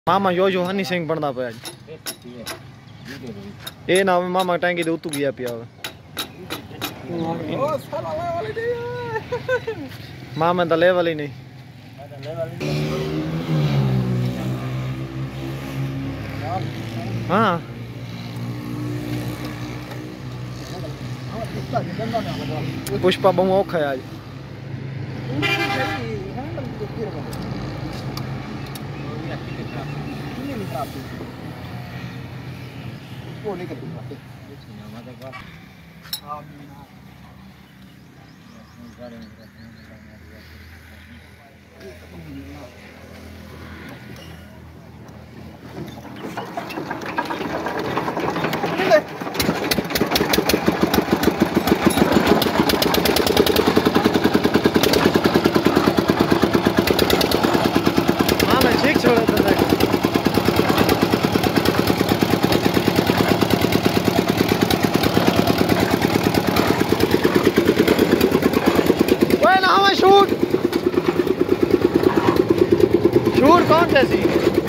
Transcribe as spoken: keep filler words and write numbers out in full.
मामा यो जो हनी सिंह बनता पे ये ना मामा टैंकी दे उत्तू गया पिया मामा तो लेवल ही नहीं। हाँ पुष्पा बहु औखा है आज। वो नहीं करती शूट शूट कौन कैसी